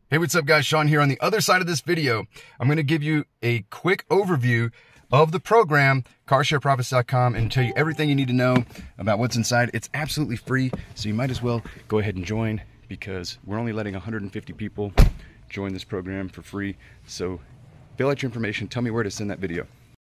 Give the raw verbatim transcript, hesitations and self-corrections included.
Hey, what's up guys? Sean here. On the other side of this video, I'm going to give you a quick overview of the program, car share profits dot com, and tell you everything you need to know about what's inside. It's absolutely free, so you might as well go ahead and join because we're only letting one hundred fifty people join this program for free. So fill out your information, tell me where to send that video.